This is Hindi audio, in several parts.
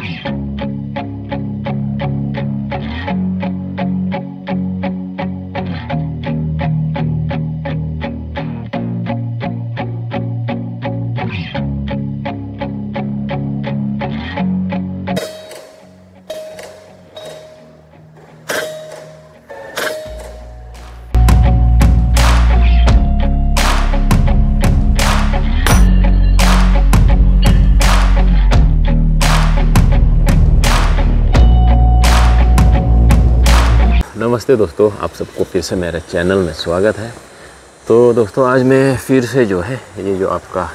नमस्ते दोस्तों, आप सबको फिर से मेरे चैनल में स्वागत है। तो दोस्तों आज मैं फिर से जो है ये जो आपका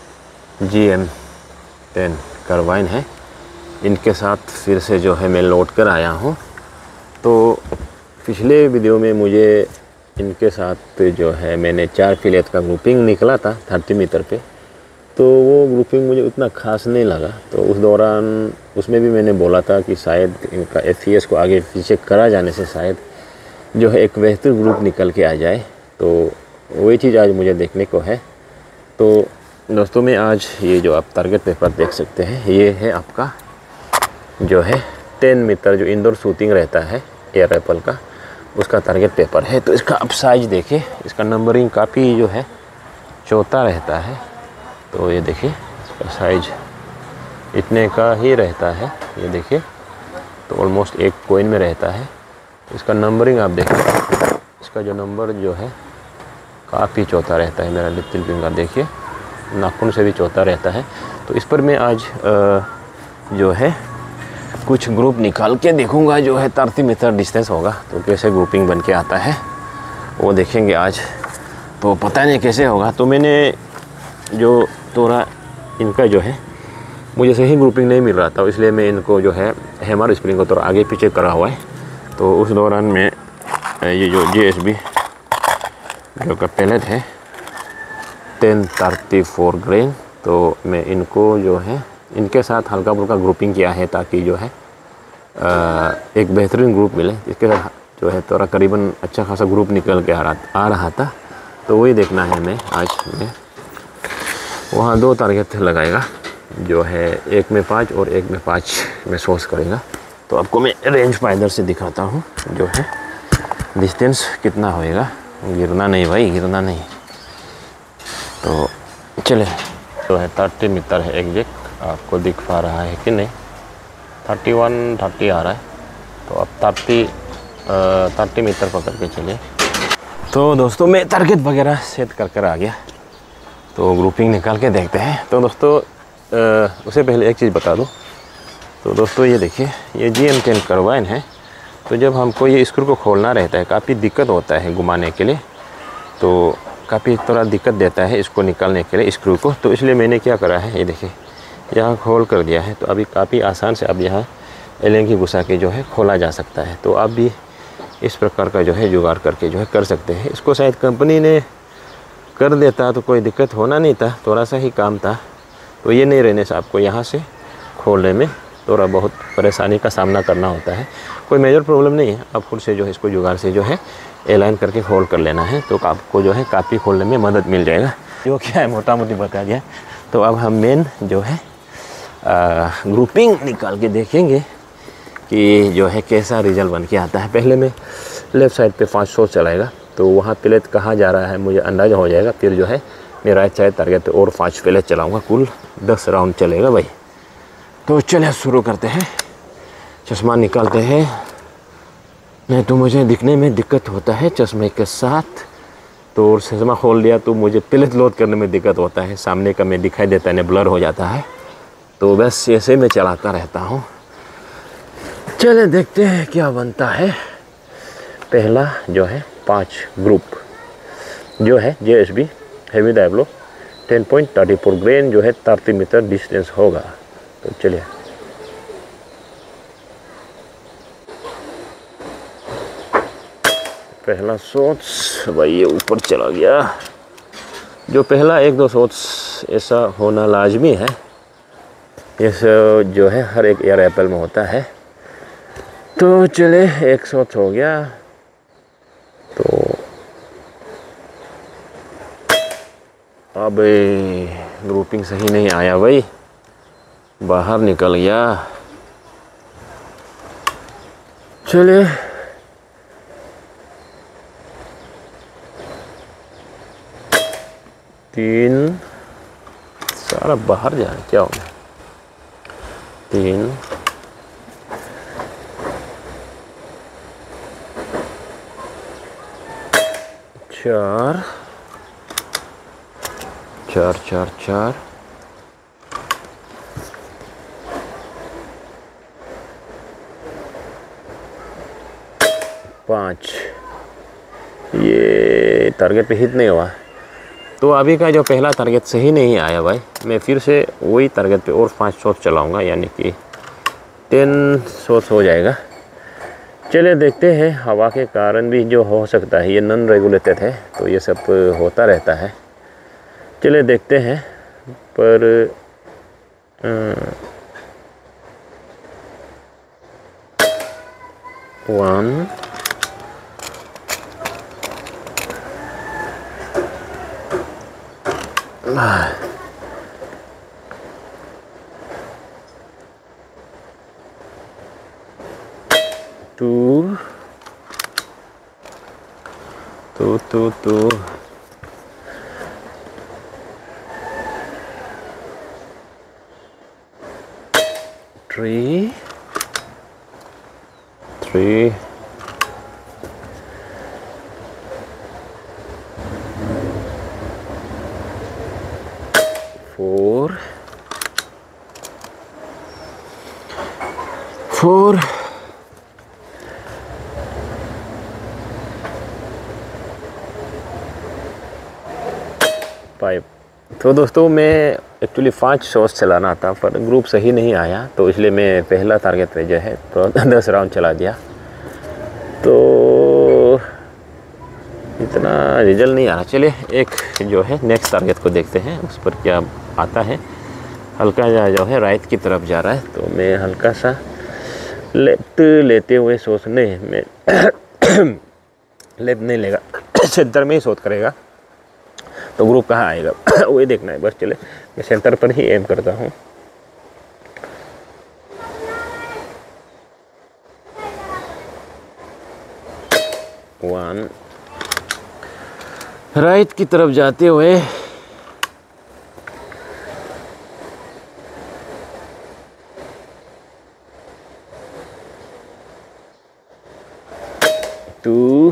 GM10 कार्बाइन है, इनके साथ फिर से जो है मैं लोड कर आया हूँ। तो पिछले वीडियो में मुझे इनके साथ जो है मैंने 4 फिलेट का ग्रुपिंग निकला था 30 मीटर पे, तो वो ग्रुपिंग मुझे उतना खास नहीं लगा। तो उस दौरान उसमें भी मैंने बोला था कि शायद इनका FES को आगे पीछे करा जाने से शायद जो है एक बेहतर ग्रुप निकल के आ जाए। तो वही चीज़ आज मुझे देखने को है। तो दोस्तों मैं आज ये जो आप टारगेट पेपर देख सकते हैं, ये है आपका जो है 10 मीटर जो इंडोर शूटिंग रहता है एयर राइफल का, उसका टारगेट पेपर है। तो इसका आप साइज देखिए, इसका नंबरिंग काफ़ी जो है चौथा रहता है। तो ये देखिए इसका साइज इतने का ही रहता है, ये देखिए। तो ऑलमोस्ट एक कॉइन में रहता है। इसका नंबरिंग आप देखिए, इसका जो नंबर जो है काफ़ी चौथा रहता है। मेरा लिटिल फिंगर देखिए नाखून से भी चौथा रहता है। तो इस पर मैं आज जो है कुछ ग्रुप निकाल के देखूंगा, जो है 30 मीटर डिस्टेंस होगा तो कैसे ग्रुपिंग बन के आता है वो देखेंगे आज। तो पता नहीं कैसे होगा। तो मैंने जो थोड़ा इनका जो है मुझे सही ग्रुपिंग नहीं मिल रहा था, इसलिए मैं इनको जो है हैमर स्प्रिंग को थोड़ा आगे पीछे करा हुआ है। तो उस दौरान में ये जो JSB जो का पैलेट है 1034 ग्रेन, तो मैं इनको जो है इनके साथ हल्का फुल्का ग्रुपिंग किया है ताकि जो है एक बेहतरीन ग्रुप मिले। इसके साथ जो है थोड़ा करीबन अच्छा खासा ग्रुप निकल के आ रहा था। तो वही देखना है मैं आज। मैं वहाँ 2 टारगेट लगाएगा, जो है एक में 5 और एक में 5 में सोर्स करेगा। तो आपको मैं रेंज फाइंडर से दिखाता हूँ जो है डिस्टेंस कितना होएगा। गिरना नहीं भाई, गिरना नहीं। तो चले, तो है 30 मीटर है एग्जैक्ट। आपको दिख पा रहा है कि नहीं? 30 आ रहा है। तो अब 30 मीटर पकड़ के चलिए। तो दोस्तों मैं टारगेट वगैरह सेट कर आ गया। तो ग्रुपिंग निकाल के देखते हैं। तो दोस्तों उससे पहले एक चीज़ बता दूं। तो दोस्तों ये देखिए, ये GM10 कार्बाइन है। तो जब हमको ये स्क्रू को खोलना रहता है काफ़ी दिक्कत होता है घुमाने के लिए। तो काफ़ी थोड़ा दिक्कत देता है इसको निकालने के लिए स्क्रू को। तो इसलिए मैंने क्या करा है, ये देखिए यहाँ खोल कर दिया है। तो अभी काफ़ी आसान से अब यहाँ एलेंगी घुसा के जो है खोला जा सकता है। तो आप भी इस प्रकार का जो है जुगाड़ करके जो है कर सकते हैं। इसको शायद कंपनी ने कर देता तो कोई दिक्कत होना नहीं था, थोड़ा सा ही काम था। तो ये नहीं रहने से आपको यहाँ से खोलने में थोड़ा बहुत परेशानी का सामना करना होता है। कोई मेजर प्रॉब्लम नहीं है, आप खुद से जो है इसको जुगाड़ से जो है एलाइन करके खोल कर लेना है। तो आपको जो है काफ़ी खोलने में मदद मिल जाएगा। जो क्या है मोटा मोटी बता दिया। तो अब हम मेन जो है ग्रुपिंग निकाल के देखेंगे कि जो है कैसा रिजल्ट बन के आता है। पहले मैं लेफ़्ट साइड पे 5 शॉट चलाएगा, तो वहाँ प्लेट कहाँ जा रहा है मुझे अंदाज़ा हो जाएगा। फिर जो है मैं राइट साइड टारगेट पे और 5 प्लेट चलाऊँगा। कुल 10 राउंड चलेगा भाई। तो चलिए शुरू करते हैं। चश्मा निकालते हैं, नहीं तो मुझे दिखने में दिक्कत होता है चश्मे के साथ। तो चश्मा खोल लिया तो मुझे प्लेट लोड करने में दिक्कत होता है। सामने का मैं दिखाई देता है, ब्लर हो जाता है। तो बस ऐसे मैं चलाता रहता हूँ। चलिए देखते हैं क्या बनता है। पहला जो है 5 ग्रुप जो है JSB हेवी डायब्लो 10.34 ग्रेन जो है 30 मीटर डिस्टेंस होगा। तो चलिए पहला शॉट्स भाई ये ऊपर चला गया। जो पहला 1-2 शॉट्स ऐसा होना लाजमी है। ये जो है हर एक एयर राइफल में होता है। तो चले 1 शॉट हो गया। तो अब ग्रुपिंग सही नहीं आया भाई, बाहर निकल गया। चलिए तीन, सारा बाहर जा रहा है, क्या हो गया? 3 4 4 4 4 5। ये टारगेट पे हिट नहीं हुआ, तो अभी का जो पहला टारगेट सही नहीं आया भाई। मैं फिर से वही टारगेट पे और 5 शॉट चलाऊंगा, यानी कि 10 शॉट्स हो जाएगा। चलिए देखते हैं, हवा के कारण भी जो हो सकता है, ये नॉन रेगुलेटेड है तो ये सब होता रहता है। चलिए देखते हैं, पर 1 2 3 4 5। तो दोस्तों मैं एक्चुअली 5 शॉट्स चलाना था, पर ग्रुप सही नहीं आया, तो इसलिए मैं पहला टारगेट पे जो है तो 10 राउंड चला दिया, तो इतना रिजल्ट नहीं आ रहा। चलिए एक जो है नेक्स्ट टारगेट को देखते हैं, उस पर क्या आता है। हल्का जो है राइट की तरफ जा रहा है, तो मैं हल्का सा लेफ्ट लेते हुए सोचने में लेफ्ट नहीं लेगा, सेंटर में ही शॉट करेगा, तो ग्रुप कहाँ आएगा वही देखना है बस। चले मैं सेंटर पर ही एम करता हूँ। वन राइट की तरफ जाते हुए 2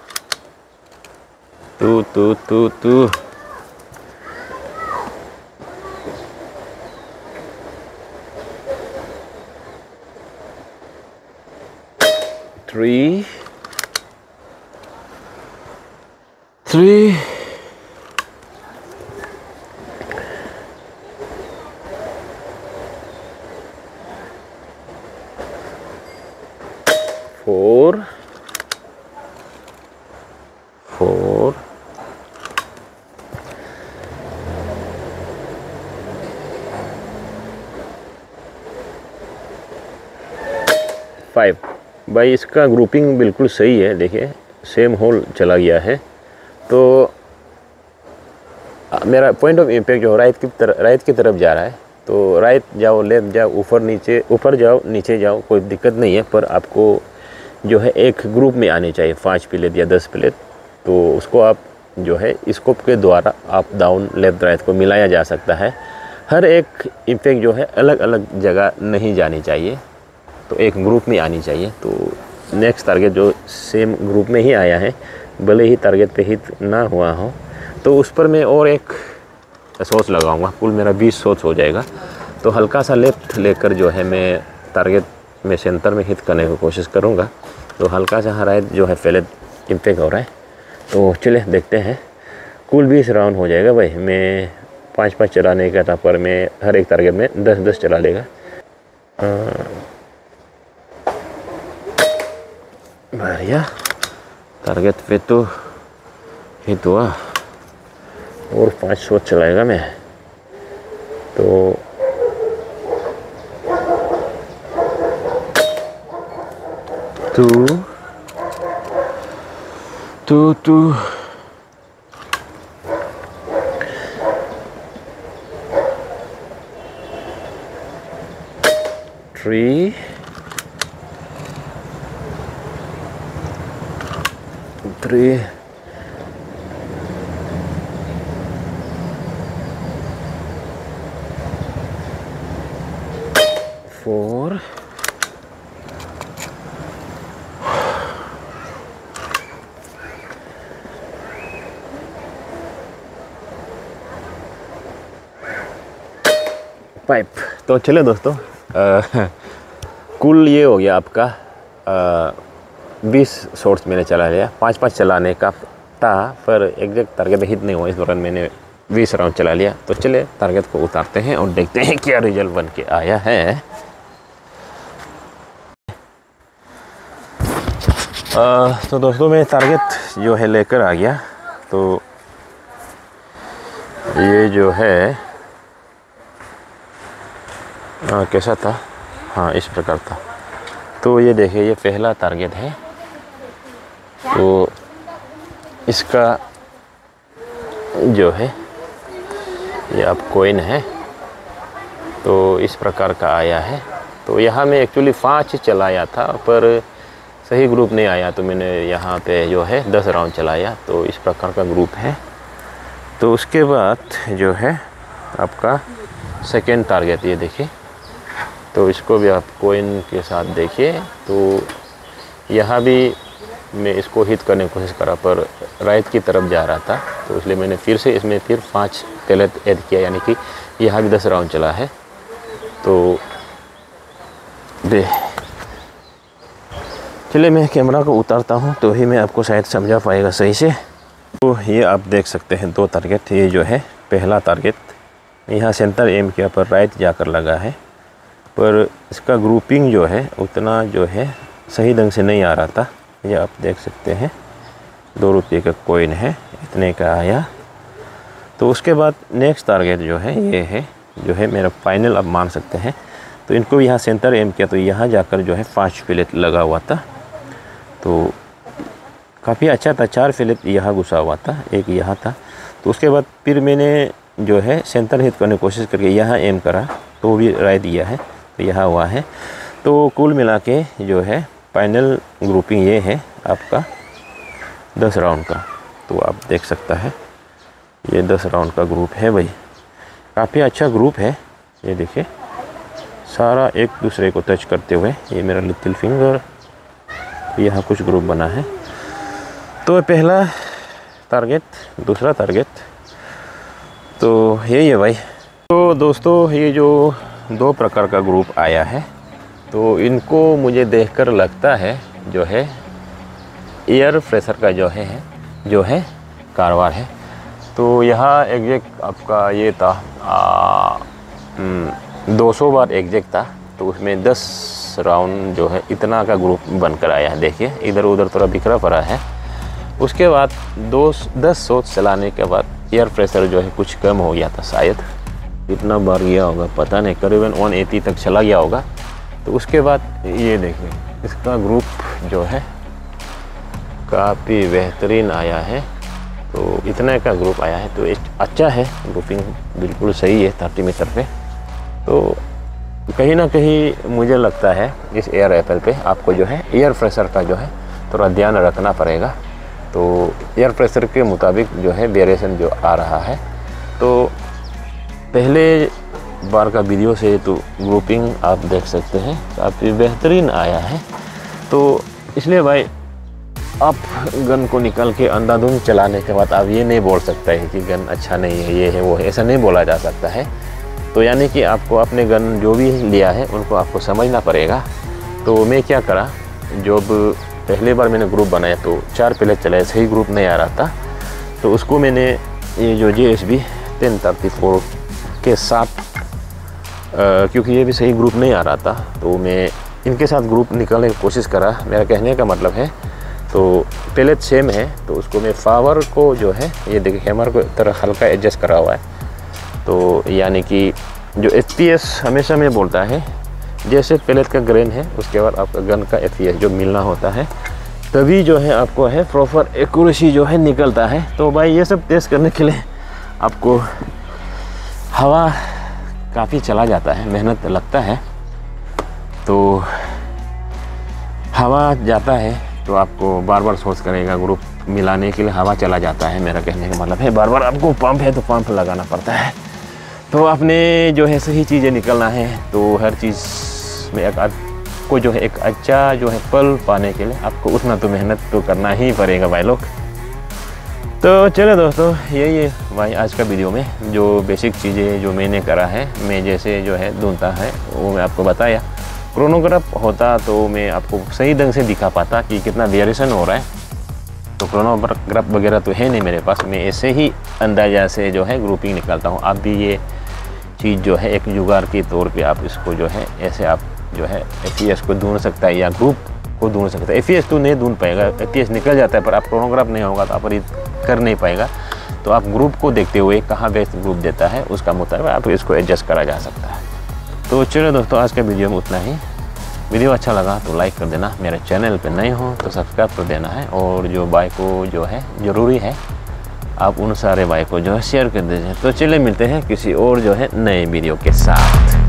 3 4 5। भाई इसका ग्रुपिंग बिल्कुल सही है, देखिए सेम होल चला गया है, तो मेरा पॉइंट ऑफ इम्पैक्ट जो राइट की तरफ जा रहा है, तो राइट जाओ, लेफ्ट जाओ, ऊपर जाओ, नीचे जाओ, कोई दिक्कत नहीं है, पर आपको जो है एक ग्रुप में आने चाहिए 5 प्लेट या 10 प्लेट, तो उसको आप जो है स्कोप के द्वारा आप डाउन लेफ्ट राइट को मिलाया जा सकता है। हर एक इम्पैक्ट जो है अलग अलग जगह नहीं जानी चाहिए, तो एक ग्रुप में आनी चाहिए। तो नेक्स्ट टारगेट जो सेम ग्रुप में ही आया है, भले ही टारगेट पे हिट ना हुआ हो, तो उस पर मैं और एक सोच लगाऊंगा, कुल मेरा 20 सोच हो जाएगा। तो हल्का सा लेफ्ट लेकर जो है मैं टारगेट में सेंटर में हिट करने की कोशिश करूंगा, तो हल्का सा राइट जो है पहले इम्पैक्ट हो रहा है, तो चले देखते हैं। कुल 20 राउंड हो जाएगा भाई, मैं 5-5 चलाने का था, पर मैं हर एक टारगेट में 10-10 चला लेगा। बढ़िया, टारगेट पे तो हिट हुआ, और 5 शॉट चलाएगा मैं, तो टू 3 3 4 5। तो चले दोस्तों, कुल ये हो गया आपका 20 शॉट्स मैंने चला लिया। 5-5 चलाने का था, पर एग्जैक्ट टारगेट हिट नहीं हुआ। इस दौरान मैंने 20 राउंड चला लिया। तो चले टारगेट को उतारते हैं और देखते हैं क्या रिजल्ट बन के आया है। तो दोस्तों मैं टारगेट जो है लेकर आ गया। तो ये जो है कैसा था, हाँ इस प्रकार था। तो ये देखिए, ये पहला टारगेट है। तो इसका जो है ये अब कॉइन है, तो इस प्रकार का आया है। तो यहाँ मैं एक्चुअली 5 चलाया था, पर सही ग्रुप नहीं आया, तो मैंने यहाँ पे जो है 10 राउंड चलाया। तो इस प्रकार का ग्रुप है। तो उसके बाद जो है आपका सेकेंड टारगेट, ये देखिए। तो इसको भी आप कॉइन के साथ देखिए। तो यहाँ भी मैं इसको हिट करने की कोशिश करा, पर राइट की तरफ जा रहा था। तो इसलिए मैंने फिर से इसमें 5 पैलेट ऐड किया, यानी कि यहाँ भी 10 राउंड चला है। तो चलिए मैं कैमरा को उतारता हूँ, तो ही मैं आपको शायद समझा पाएगा सही से। तो ये आप देख सकते हैं 2 टारगेट। ये जो है पहला टारगेट, यहाँ सेंटर एम किया पर राइट जाकर लगा है, पर इसका ग्रुपिंग जो है उतना जो है सही ढंग से नहीं आ रहा था। ये आप देख सकते हैं 2 रुपये का कॉइन है, इतने का आया। तो उसके बाद नेक्स्ट टारगेट जो है ये है, जो है मेरा फाइनल आप मान सकते हैं। तो इनको यहाँ सेंटर एम किया, तो यहाँ जाकर जो है 5 फिलेट लगा हुआ था। तो काफ़ी अच्छा था, 4 फिलेट यहाँ घुसा हुआ था, एक यहाँ था। तो उसके बाद फिर मैंने जो है सेंटर हिट करने की कोशिश करके यहाँ एम करा, तो भी राइट दिया है, तो यहाँ हुआ है। तो कुल मिला के जो है फाइनल ग्रुपिंग ये है आपका 10 राउंड का। तो आप देख सकता है ये 10 राउंड का ग्रुप है भाई, काफ़ी अच्छा ग्रुप है। ये देखिए सारा एक दूसरे को टच करते हुए, ये मेरा लिटिल फिंगर, यहाँ कुछ ग्रुप बना है। तो पहला टारगेट, दूसरा टारगेट, तो यही है भाई। तो दोस्तों ये जो 2 प्रकार का ग्रुप आया है, तो इनको मुझे देखकर लगता है जो है एयर प्रेशर का जो है कारोबार है। तो यहाँ एग्जैक्ट आपका ये था 200 बार एग्जैक्ट था। तो उसमें 10 राउंड जो है इतना का ग्रुप बनकर आया है। देखिए इधर उधर थोड़ा बिखरा पड़ा है। उसके बाद 10 शॉट चलाने के बाद एयर प्रेशर जो है कुछ कम हो गया था, शायद कितना बार गया होगा पता नहीं, करीबन 180 तक चला गया होगा। तो उसके बाद ये देखिए इसका ग्रुप जो है काफ़ी बेहतरीन आया है। तो इतने का ग्रुप आया है, तो अच्छा है, ग्रुपिंग बिल्कुल सही है 30 मीटर पे। तो कहीं ना कहीं मुझे लगता है इस एयर राइफल पे आपको जो है एयर प्रेशर का जो है थोड़ा ध्यान रखना पड़ेगा। तो एयर प्रेशर के मुताबिक जो है वेरिएशन जो आ रहा है। तो पहले बार का वीडियो से तो ग्रुपिंग आप देख सकते हैं काफ़ी बेहतरीन आया है। तो इसलिए भाई आप गन को निकाल के अंधाधुंध चलाने के बाद आप ये नहीं बोल सकते हैं कि गन अच्छा नहीं है, ये है वो है, ऐसा नहीं बोला जा सकता है। तो यानी कि आपको अपने गन जो भी लिया है उनको आपको समझना पड़ेगा। तो मैं क्या करा, जब पहली बार मैंने ग्रुप बनाया तो 4 प्लेट चलाया, सही ग्रुप नहीं आ रहा था। तो उसको मैंने ये जो JSB 1034 के साथ क्योंकि ये भी सही ग्रुप नहीं आ रहा था, तो मैं इनके साथ ग्रुप निकालने की कोशिश करा। मेरा कहने का मतलब है, तो प्लेट सेम है, तो उसको मैं पावर को जो है ये देखिए हैमर को तरह हल्का एडजस्ट करा हुआ है। तो यानी कि जो FPS हमेशा मैं बोलता है, जैसे प्लेट का ग्रेन है उसके बाद आपका गन का FPS जो मिलना होता है, तभी जो है आपको है प्रॉपर एक्यूरेसी जो है निकलता है। तो भाई ये सब टेस्ट करने के लिए आपको हवा काफ़ी चला जाता है, मेहनत लगता है। तो हवा जाता है तो आपको बार बार सोच करेगा ग्रुप मिलाने के लिए हवा चला जाता है। मेरा कहने का मतलब है बार बार आपको पंप है तो पंप लगाना पड़ता है। तो आपने जो है सही चीज़ें निकलना है तो हर चीज़ में आपको जो है एक अच्छा जो है फल पाने के लिए आपको उतना तो मेहनत तो करना ही पड़ेगा भाई लोग। तो चलो दोस्तों, यही है भाई आज का वीडियो में जो बेसिक चीज़ें जो मैंने करा है, मैं जैसे जो है ढूंढता है वो मैं आपको बताया। क्रोनोग्राफ होता तो मैं आपको सही ढंग से दिखा पाता कि कितना वेरिएशन हो रहा है। तो क्रोनोग्राफ वगैरह तो है नहीं मेरे पास, मैं ऐसे ही अंदाजा से जो है ग्रुपिंग निकालता हूँ। आप भी ये चीज़ जो है एक जुगाड़ के तौर पे आप इसको जो है ऐसे आप जो है एफईएस को ढूंढ सकता है या ग्रुप को ढूंढ सकता है। एफईएस तो नहीं ढूंढ पाएगा, एफईएस निकल जाता है, पर आप क्रोनोग्राफ नहीं होगा तो आप कर नहीं पाएगा। तो आप ग्रुप को देखते हुए कहाँ बेस्ट ग्रुप देता है उसका मुताबिक आप इसको एडजस्ट करा जा सकता है। तो चलो दोस्तों, आज के वीडियो में उतना ही। वीडियो अच्छा लगा तो लाइक कर देना, मेरे चैनल पे नए हो तो सब्सक्राइब कर देना है, और जो भाई को जो है ज़रूरी है आप उन सारे भाई को जो है शेयर कर दीजिए। तो चलिए मिलते हैं किसी और जो है नए वीडियो के साथ।